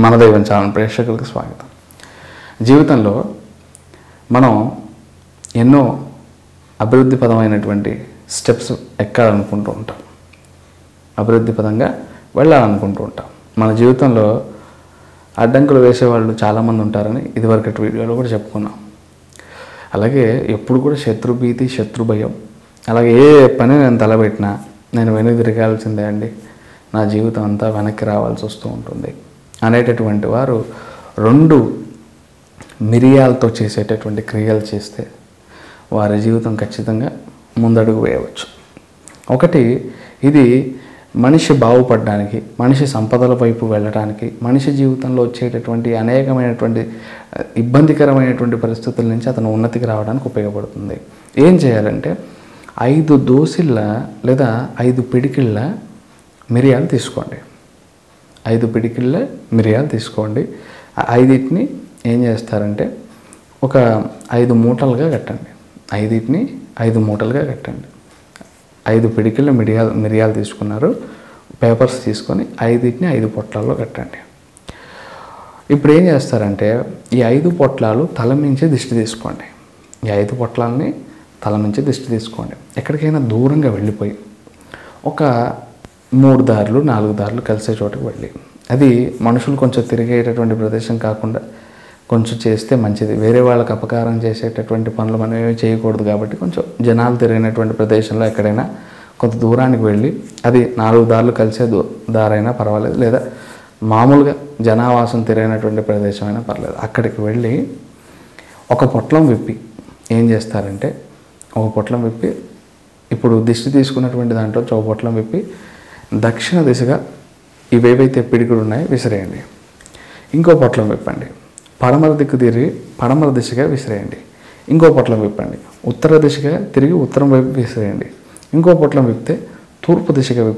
మన దైవం ఛానల్ ప్రేక్షకులకు స్వాగతం. జీవితంలో మనం ఎన్నో అభివృద్ధి పదమైనటువంటి స్టెప్స్ ఎక్కాలనుకుంటూ ఉంటాం, అభివృద్ధి పదంగా వెళ్ళాలనుకుంటూ ఉంటాం. మన జీవితంలో అడ్డంకులు వేసేవాళ్ళు చాలామంది ఉంటారని ఇదివరకటి వీడియోలో కూడా చెప్పుకున్నాం. అలాగే ఎప్పుడు కూడా శత్రుభీతి, శత్రు భయం, అలాగే ఏ పని నేను తలపెట్టినా నేను వెనక్కి తిరగాల్సిందే అండి, నా జీవితం అంతా వెనక్కి రావాల్సి వస్తూ ఉంటుంది అనేటటువంటి వారు 2 మిరియాలతో చేసేటటువంటి క్రియలు చేస్తే వారి జీవితం ఖచ్చితంగా ముందడుగు వేయవచ్చు. ఒకటి, ఇది మనిషి బాగుపడడానికి, మనిషి సంపదల వైపు వెళ్ళడానికి, మనిషి జీవితంలో వచ్చేటటువంటి అనేకమైనటువంటి ఇబ్బందికరమైనటువంటి పరిస్థితుల నుంచి అతను ఉన్నతికి రావడానికి ఉపయోగపడుతుంది. ఏం చేయాలంటే 5 దోసిళ్ళ లేదా 5 పిడికిళ్ళ మిరియాలు తీసుకోండి. 5 పిడికిళ్ళ మిరియాలు తీసుకోండి. 5టిని ఏం చేస్తారంటే ఒక 5 మూటలుగా కట్టండి. 5టిని 5 మూటలుగా కట్టండి. 5 పిడికిళ్ళ మిరియాలు తీసుకున్నారు. పేపర్స్ తీసుకొని 5టిని 5 పొట్లాల్లో కట్టండి. ఇప్పుడు ఏం చేస్తారంటే ఈ 5 పొట్లాలు తల మించి దిష్టి తీసుకోండి. ఈ 5 పొట్లాలని తల మించి దిష్టి తీసుకోండి. ఎక్కడికైనా దూరంగా వెళ్ళిపోయి ఒక 3 దారులు 4 దారులు కలిసే చోటుకు వెళ్ళి, అది మనుషులు కొంచెం తిరిగేటటువంటి ప్రదేశం కాకుండా కొంచెం చేస్తే మంచిది. వేరే వాళ్ళకి అపకారం చేసేటటువంటి పనులు మనం ఏమీ చేయకూడదు కాబట్టి కొంచెం జనాలు తిరిగినటువంటి ప్రదేశంలో ఎక్కడైనా కొంత దూరానికి వెళ్ళి, అది 4 దారులు కలిసే దారైనా పర్వాలేదు, లేదా మామూలుగా జనావాసం తిరిగినటువంటి ప్రదేశం అయినా పర్లేదు, అక్కడికి వెళ్ళి ఒక పొట్లం విప్పి ఏం చేస్తారంటే ఒక పొట్లం విప్పి, ఇప్పుడు దిష్టి తీసుకున్నటువంటి దాంట్లో ఒక పొట్లం విప్పి దక్షిణ దిశగా ఇవేవైతే పిడికులు ఉన్నాయో విసిరేయండి. ఇంకో పొట్లం విప్పండి. పడమర దిక్కు తిరిగి పడమర దిశగా విసిరేయండి. ఇంకో పొట్లం విప్పండి. ఉత్తర దిశగా తిరిగి ఉత్తరం వైపు విసిరేయండి. ఇంకో పొట్లం విప్పితే తూర్పు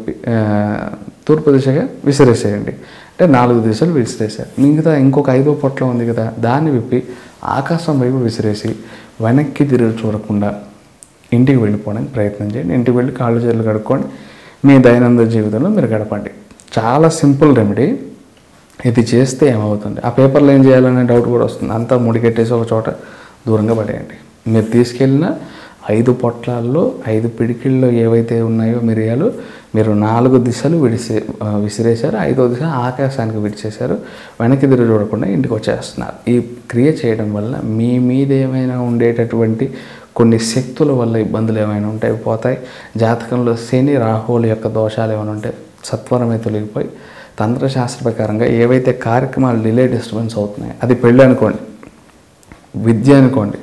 దిశగా విసిరేసేయండి. అంటే 4 దిశలు విసిరేసారు. మిగతా ఇంకొక 5వ పొట్లం ఉంది కదా, దాన్ని విప్పి ఆకాశం వైపు విసిరేసి వెనక్కి తిరిగి చూడకుండా ఇంటికి వెళ్ళిపోవడానికి ప్రయత్నం చేయండి. ఇంటికి వెళ్ళి కాళ్ళు చేతులు కడుక్కోండి. మీ దైనందిన జీవితంలో మీరు గడపండి. చాలా సింపుల్ రెమెడీ. ఇది చేస్తే ఏమవుతుంది, ఆ పేపర్లో ఏం చేయాలనే డౌట్ కూడా వస్తుంది. అంతా ముడికెట్టేసి ఒక చోట దూరంగా పడేయండి. మీరు తీసుకెళ్ళిన 5 పొట్లాల్లో 5 పిడికిళ్ళు ఏవైతే ఉన్నాయో మిరియాలు మీరు 4 దిశలు విసిరేశారు. 5వ దిశ ఆకాశానికి విడిచేశారు. వెనక్కి తిరిగి చూడకుండా ఇంటికి వచ్చేస్తున్నారు. ఈ క్రియ చేయడం వల్ల మీ మీద ఏమైనా ఉండేటటువంటి కొన్ని శక్తుల వల్ల ఇబ్బందులు ఏమైనా ఉంటాయి, పోతాయి. జాతకంలో శని రాహువుల యొక్క దోషాలు ఏమైనా ఉంటే సత్వరమే తొలగిపోయి తంత్రశాస్త్ర ప్రకారంగా ఏవైతే కార్యక్రమాలు డిలే డిస్టర్బెన్స్ అవుతున్నాయి, అది పెళ్ళి అనుకోండి, విద్య అనుకోండి,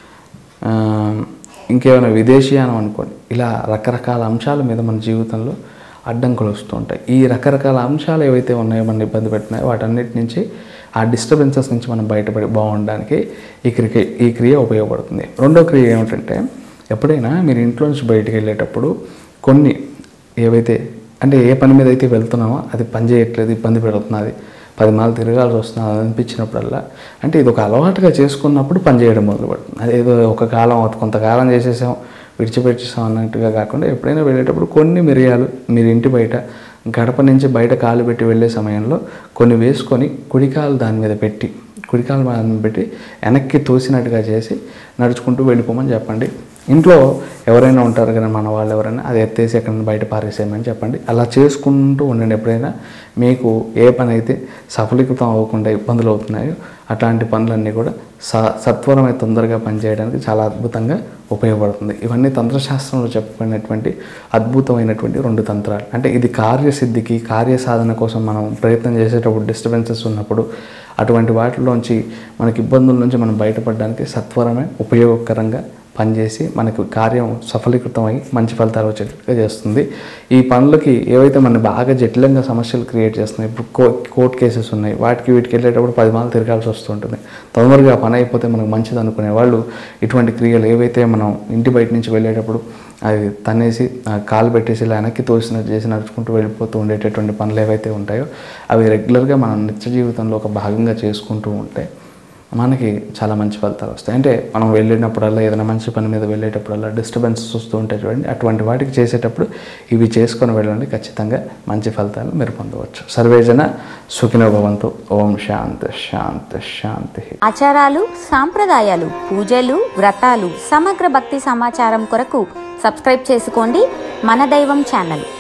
ఇంకేమైనా విదేశీయానం అనుకోండి, ఇలా రకరకాల అంశాల మీద మన జీవితంలో అడ్డంకులు వస్తూ ఉంటాయి. ఈ రకరకాల అంశాలు ఏవైతే ఉన్నాయో మన ఇబ్బంది పెట్టినాయో వాటన్నిటి నుంచి, ఆ డిస్టర్బెన్సెస్ నుంచి మనం బయటపడి బాగుండడానికి ఈ క్రియ ఉపయోగపడుతుంది. రెండో క్రియ ఏమిటంటే, ఎప్పుడైనా మీరు ఇంట్లో నుంచి బయటికి వెళ్ళేటప్పుడు కొన్ని ఏవైతే అంటే ఏ పని మీద అయితే వెళ్తున్నామో అది పని చేయట్లేదు, ఇబ్బంది పెడుతున్నది, 10 మార్లు తిరగాల్సి వస్తున్నది అనిపించినప్పుడల్లా, అంటే ఇది ఒక అలవాటుగా చేసుకున్నప్పుడు పని చేయడం మొదలుపెడుతుంది. అదేదో కొంతకాలం చేసేసాం విడిచిపెట్టేసాం అన్నట్టుగా కాకుండా, ఎప్పుడైనా వెళ్ళేటప్పుడు కొన్ని మిరియాలు మీరు ఇంటి బయట గడప నుంచి బయట కాలు పెట్టి వెళ్ళే సమయంలో కొన్ని వేసుకొని కుడికాలు దాని మీద పెట్టి వెనక్కి తోసినట్టుగా చేసి నడుచుకుంటూ వెళ్ళిపోమని చెప్పండి. ఇంట్లో ఎవరైనా ఉంటారు కదా, మన వాళ్ళు ఎవరైనా, అది ఎత్తేసి ఎక్కడైనా బయట పారేసేయమని చెప్పండి. అలా చేసుకుంటూ ఉండండి. ఎప్పుడైనా మీకు ఏ పని అయితే సఫలీకృతం అవ్వకుండా ఇబ్బందులు అవుతున్నాయో అట్లాంటి పనులన్నీ కూడా సత్వరమై తొందరగా పనిచేయడానికి చాలా అద్భుతంగా ఉపయోగపడుతుంది. ఇవన్నీ తంత్రశాస్త్రంలో చెప్పుకునేటువంటి అద్భుతమైనటువంటి 2 తంత్రాలు. అంటే ఇది కార్యసిద్ధికి, కార్యసాధన కోసం మనం ప్రయత్నం చేసేటప్పుడు డిస్టర్బెన్సెస్ ఉన్నప్పుడు అటువంటి వాటిలోంచి మనకి ఇబ్బందుల నుంచి మనం బయటపడడానికి సత్వరమే ఉపయోగకరంగా పనిచేసి మనకు కార్యం సఫలీకృతమై మంచి ఫలితాలు వచ్చేట్టుగా చేస్తుంది. ఈ పనులకి ఏవైతే మన బాగా జటిలంగా సమస్యలు క్రియేట్ చేస్తున్నాయి, ఇప్పుడు కోర్టు కేసెస్ ఉన్నాయి, వీటికి వెళ్ళేటప్పుడు 10 మార్లు తిరగాల్సి వస్తుంటుంది. తొందరగా పని అయిపోతే మనకు మంచిది అనుకునే వాళ్ళు ఇటువంటి క్రియలు ఏవైతే మనం ఇంటి బయట నుంచి వెళ్ళేటప్పుడు అది తన్నేసి కాలు పెట్టేసి ఇలా వెనక్కి తోసినట్టు చేసి నడుచుకుంటూ వెళ్ళిపోతూ ఉండేటటువంటి పనులు ఏవైతే ఉంటాయో అవి రెగ్యులర్గా మనం నిత్య జీవితంలో ఒక భాగంగా చేసుకుంటూ ఉంటే మనకి చాలా మంచి ఫలితాలు వస్తాయి. అంటే మనం వెళ్ళినప్పుడల్లా, ఏదైనా మంచి పని మీద వెళ్ళేటప్పుడల్లా డిస్టర్బెన్సెస్ వస్తూ ఉంటాయి చూడండి, అటువంటి వాటికి చేసేటప్పుడు ఇవి చేసుకొని వెళ్ళండి. ఖచ్చితంగా మంచి ఫలితాలు మీరు పొందవచ్చు. సర్వేజన సుఖినో భవంతు. ఓం శాంతి శాంతి శాంతి. ఆచారాలు, సాంప్రదాయాలు, పూజలు, వ్రతాలు, సమగ్ర భక్తి సమాచారం కొరకు సబ్స్క్రైబ్ చేసుకోండి మన దైవం ఛానల్.